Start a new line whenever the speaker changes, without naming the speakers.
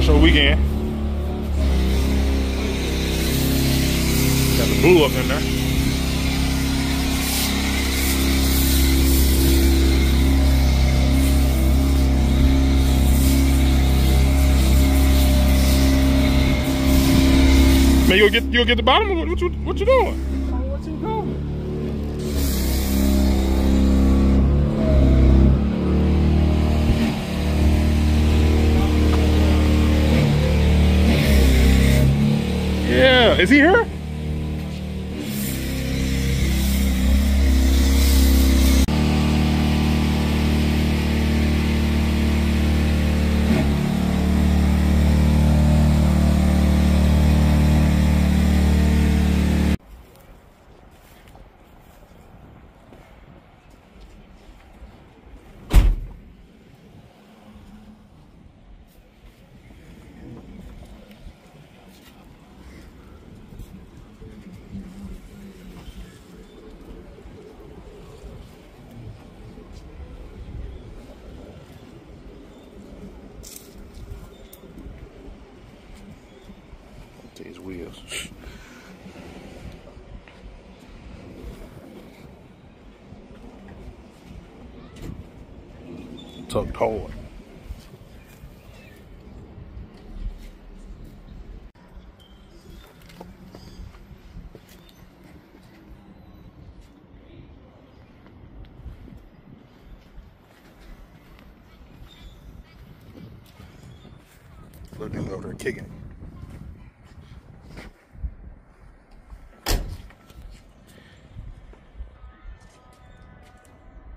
Show weekend. Got the blue up in there. Man, you'll get the bottom. What you doing? What you doing? Yeah, is he here? These wheels. Tucked hard. Look, they're over there kicking it.